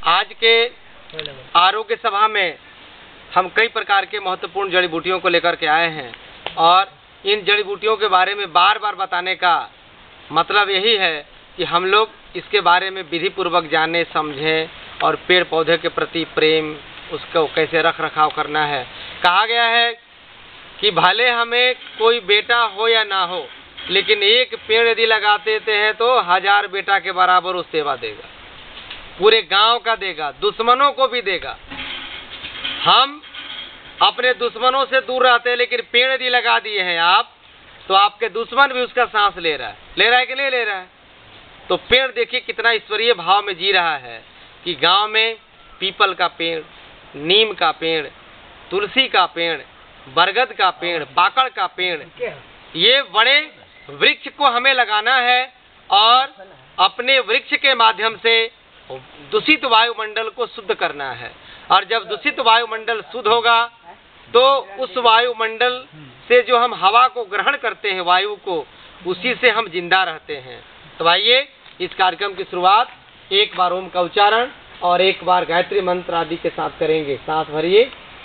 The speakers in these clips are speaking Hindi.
आज के आरोग्य सभा में हम कई प्रकार के महत्वपूर्ण जड़ी बूटियों को लेकर के आए हैं और इन जड़ी बूटियों के बारे में बार बार बताने का मतलब यही है कि हम लोग इसके बारे में विधि पूर्वक जाने समझें और पेड़ पौधे के प्रति प्रेम, उसको कैसे रख रखाव करना है। कहा गया है कि भले हमें कोई बेटा हो या ना हो, लेकिन एक पेड़ यदि लगा देते हैं तो 1000 बेटा के बराबर उस सेवा देगा, पूरे गांव का देगा, दुश्मनों को भी देगा। हम अपने दुश्मनों से दूर रहते हैं, लेकिन पेड़ यदि लगा दिए हैं आप, तो आपके दुश्मन भी उसका सांस ले रहा है कि नहीं ले रहा है। तो पेड़ देखिए कितना ईश्वरीय भाव में जी रहा है कि गांव में पीपल का पेड़, नीम का पेड़, तुलसी का पेड़, बरगद का पेड़, पाकड़ का पेड़, ये बड़े वृक्ष को हमें लगाना है और अपने वृक्ष के माध्यम से दूषित वायुमंडल को शुद्ध करना है। और जब दूषित वायुमंडल शुद्ध होगा तो उस वायुमंडल से जो हम हवा को ग्रहण करते हैं, वायु को, उसी से हम जिंदा रहते हैं। तो आइए इस कार्यक्रम की शुरुआत एक बार ओम का उच्चारण और एक बार गायत्री मंत्र आदि के साथ करेंगे। सांस भरिए।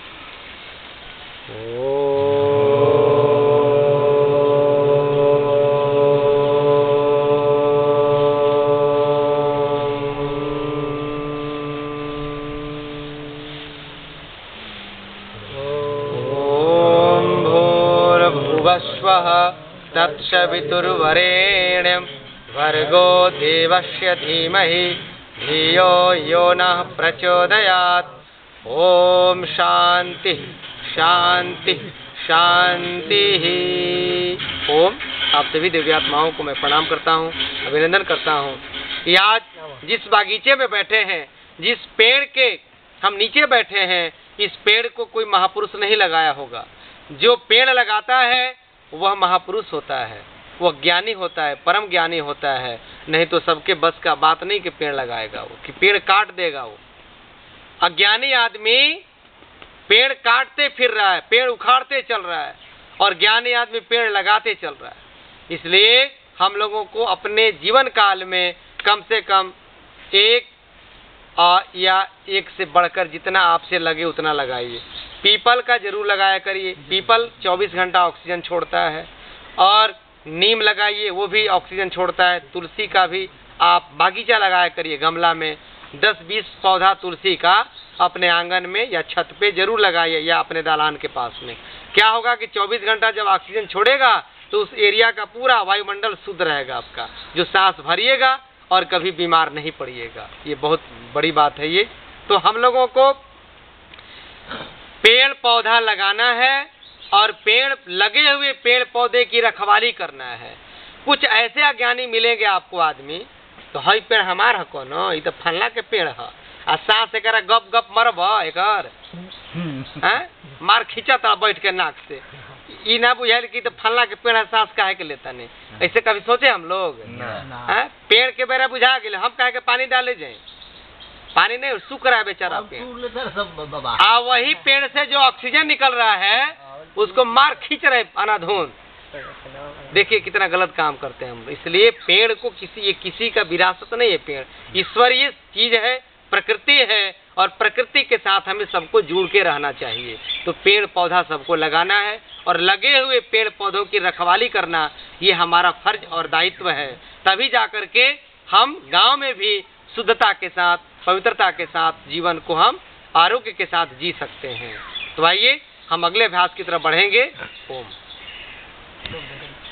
तत्सवितुर्वरेण्यं भर्गो देवस्य धीमहि धियो यो नः प्रचोदयात्। ओम शांति शांति शांति। ओम। आप सभी दिव्यात्माओं को मैं प्रणाम करता हूँ, अभिनंदन करता हूँ कि आज जिस बागीचे में बैठे हैं, जिस पेड़ के हम नीचे बैठे हैं, इस पेड़ को कोई महापुरुष नहीं लगाया होगा। जो पेड़ लगाता है वह महापुरुष होता है, वह ज्ञानी होता है, परम ज्ञानी होता है। नहीं तो सबके बस का बात नहीं कि पेड़ लगाएगा वो, कि पेड़ काट देगा वो। अज्ञानी आदमी पेड़ काटते फिर रहा है, पेड़ उखाड़ते चल रहा है, और ज्ञानी आदमी पेड़ लगाते चल रहा है। इसलिए हम लोगों को अपने जीवन काल में कम से कम एक या एक से बढ़कर जितना आपसे लगे उतना लगाइए। पीपल का जरूर लगाया करिए, पीपल 24 घंटा ऑक्सीजन छोड़ता है। और नीम लगाइए, वो भी ऑक्सीजन छोड़ता है। तुलसी का भी आप बागीचा लगाया करिए, गमला में 10-20 पौधा तुलसी का अपने आंगन में या छत पे जरूर लगाइए, या अपने दालान के पास में। क्या होगा कि 24 घंटा जब ऑक्सीजन छोड़ेगा तो उस एरिया का पूरा वायुमंडल शुद्ध रहेगा आपका, जो सांस भरिएगा और कभी बीमार नहीं पड़िएगा। ये बहुत बड़ी बात है ये। तो हम लोगों को पेड़ पौधा लगाना है और पेड़ लगे हुए पेड़ पौधे की रखवाली करना है। कुछ ऐसे अज्ञानी मिलेंगे आपको आदमी, तो हई पेड़ हमार हको न, ये तो फलना के पेड़ है, आ सांस एक गप गप मरब एकर मार खींचता बैठ के नाक से। ई ना बुझाइल कि तो फलना के पेड़ है, सांस काहे के लेता नहीं। ऐसे कभी सोचे हम लोग? पेड़ के बेरा बुझा गए, हम काहे के पानी डाले जाए? पानी नहीं, सूख रहा है बेचारा पेड़। वही पेड़ से जो ऑक्सीजन निकल रहा है उसको मार खींच रहे अनाधून। देखिए कितना गलत काम करते हैं हम। इसलिए पेड़ को किसी का विरासत नहीं है। पेड़ ईश्वरीय चीज है, प्रकृति है, और प्रकृति के साथ हमें सबको जुड़ के रहना चाहिए। तो पेड़ पौधा सबको लगाना है और लगे हुए पेड़ पौधों की रखवाली करना, ये हमारा फर्ज और दायित्व है। तभी जाकर के हम गांव में भी शुद्धता के साथ, पवित्रता के साथ जीवन को हम आरोग्य के साथ जी सकते हैं। तो आइए हम अगले अभ्यास की तरफ बढ़ेंगे। ओम।